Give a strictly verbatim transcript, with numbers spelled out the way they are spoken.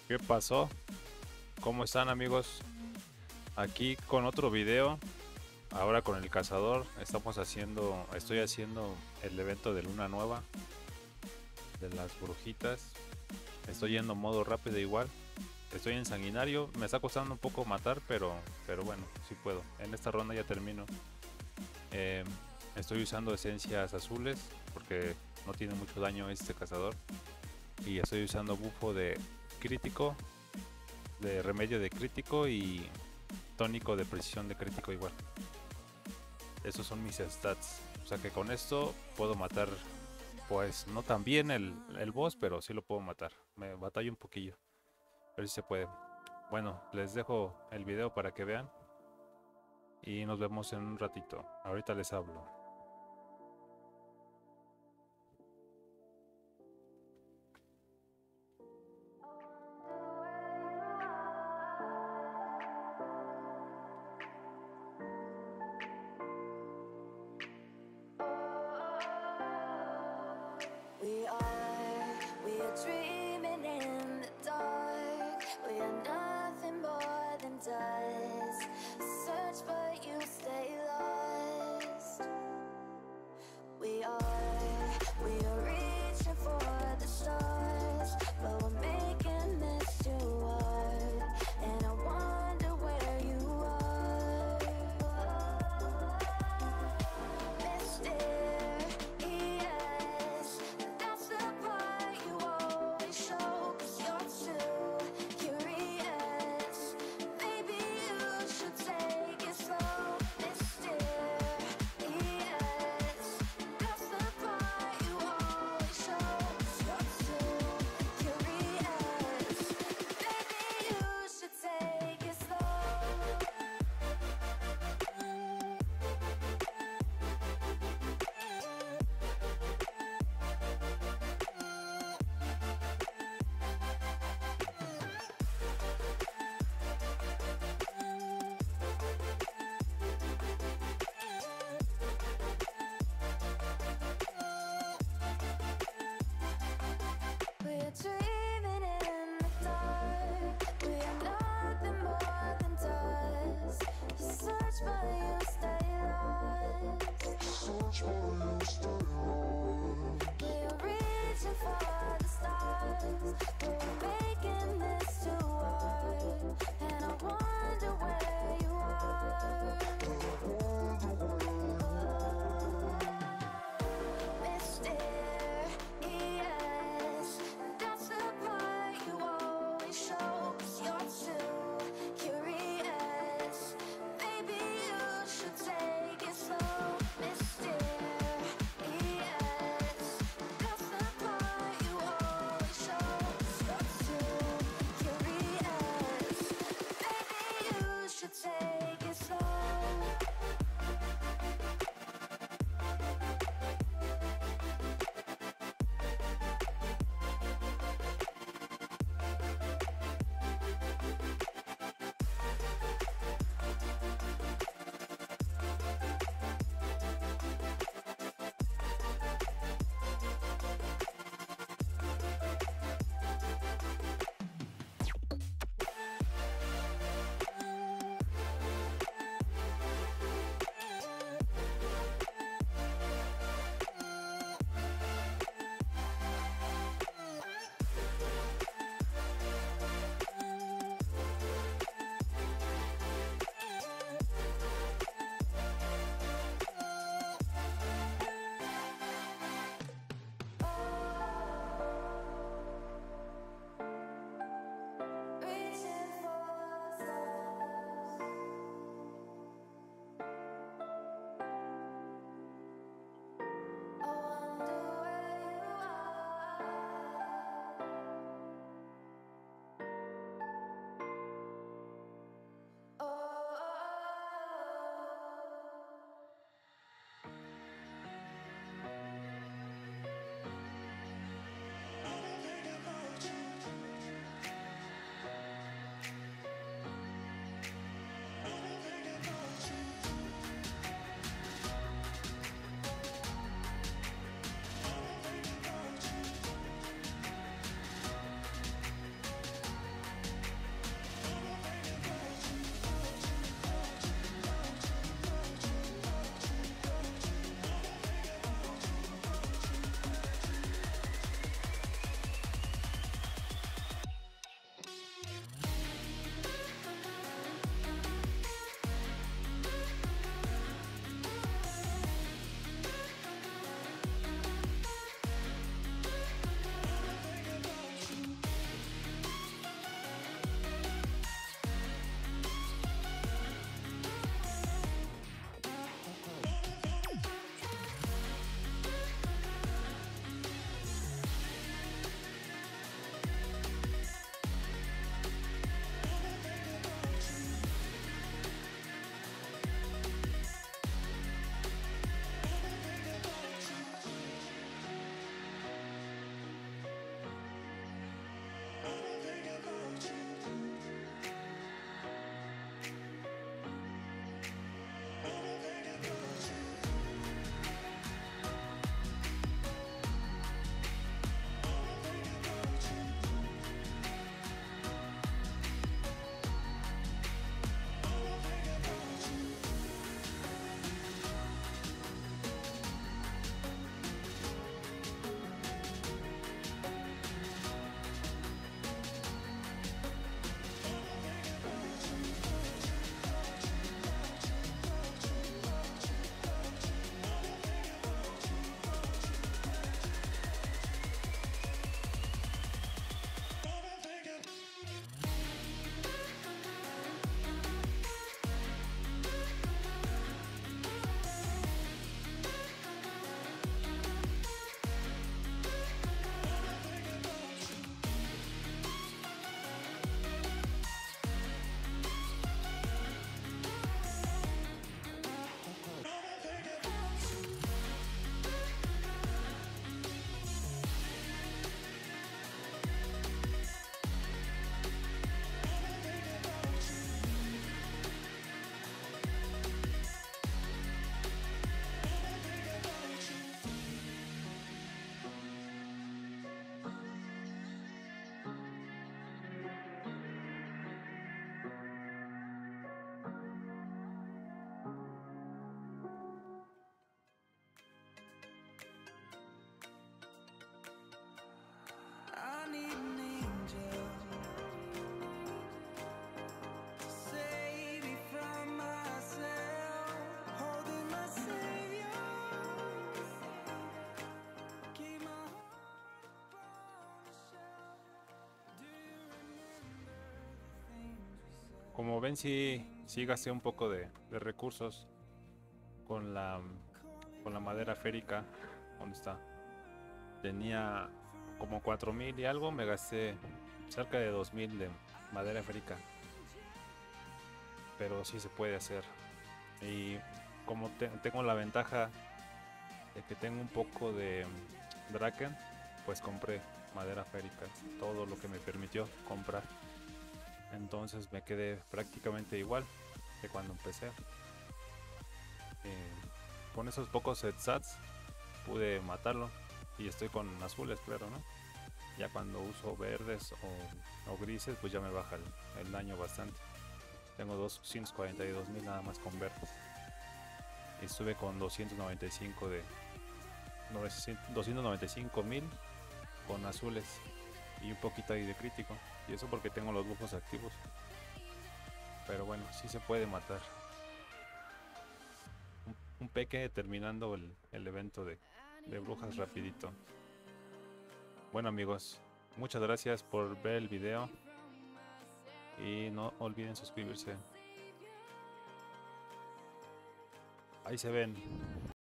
¿Qué pasó? ¿Cómo están, amigos? Aquí con otro video. Ahora con el cazador estamos haciendo, estoy haciendo el evento de luna nueva de las brujitas. Estoy yendo modo rápido igual. Estoy en sanguinario. Me está costando un poco matar, pero, pero bueno, sí puedo. En esta ronda ya termino. Eh, Estoy usando esencias azules porque no tiene mucho daño este cazador. Y estoy usando bufo de crítico, de remedio de crítico y tónico de precisión de crítico igual. Esos son mis stats. O sea que con esto puedo matar, pues no tan bien el, el boss, pero sí lo puedo matar. Me batallo un poquillo. A ver si se puede. Bueno, les dejo el video para que vean. Y nos vemos en un ratito. Ahorita les hablo. We are, we are dreaming in the dark. We are nothing more than dust. Search but you stay lost. We are, we are reaching for the stars, but we're making this too hard. And I wonder where you are. Mysterious, that's the part you always show. 'Cause you're too curious. Maybe you should take it slow. Mysterious, that's the part you always show. 'Cause you're too curious. Maybe you should take it slow. We're dreaming in the dark. We are nothing more than dust. You search but you stay lost. Search but you stay lost. We're reaching for the stars, but we're making this too hard. And I wonder where you are. Mysterious, that's the part you always show. 'Cause you're too curious. Maybe you should take it slow. Mysterious, that's the part you always show. 'Cause you're Como ven, sí, sí gasté un poco de, de recursos con la, con la madera férica. ¿Dónde está? Tenía como cuatro mil y algo, me gasté cerca de dos mil de madera férica. Pero sí se puede hacer. Y como te- tengo la ventaja de que tengo un poco de Draken, pues compré madera férica, todo lo que me permitió comprar. Entonces me quedé prácticamente igual que cuando empecé. Eh, con esos pocos headsets pude matarlo y estoy con azules, claro, ¿no? Ya cuando uso verdes o, o grises, pues ya me baja el, el daño bastante. Tengo doscientos cuarenta y dos mil nada más con verdes. Y estuve con doscientos noventa y cinco de doscientos noventa y cinco mil con azules y un poquito ahí de crítico. Y eso porque tengo los bufos activos. Pero bueno, sí se puede matar. Un, un peque terminando el, el evento de, de brujas rapidito. Bueno amigos, muchas gracias por ver el video. Y no olviden suscribirse. Ahí se ven.